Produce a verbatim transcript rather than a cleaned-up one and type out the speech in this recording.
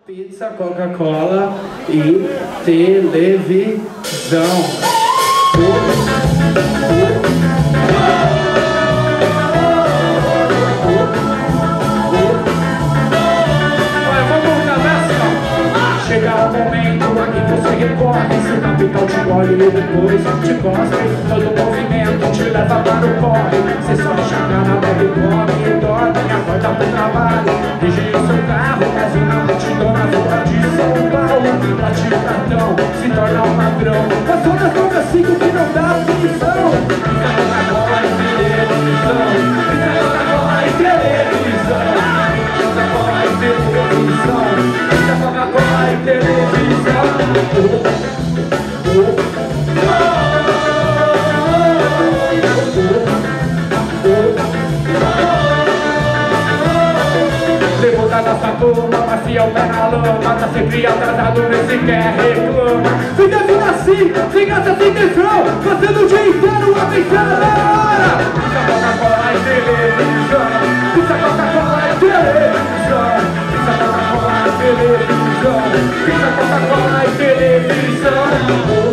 Pizza, Coca-Cola e televisão. Chega o momento aqui você recorre, seu capital te engole e depois te cospe. Todo movimento te leva para o corre. Cê só chacana, bebe, come e dorme. Acorda pro trabalho, dirige o seu carro. Mas uma multidão na rua de São Paulo. Bate o cartão, se torna um ladrão. Passou nas drogas cinco que não dá punição. Pizza, Coca-Cola e televisão. Pizza, Coca-Cola e televisão. Pizza, Coca-Cola e televisão. Pizza, Coca-Cola e televisão. Levanta nossa turma, macia o pé na lama. Tá sempre atrasado, nem sequer reclama. Fica vindo assim, sem graça, sem tesão. Fazendo o dia inteiro, a pensando na hora. Pizza, Coca-Cola e televisão. Pizza, Coca-Cola e televisão. Pizza, Coca-Cola e televisão. Pizza, Coca-Cola e televisão.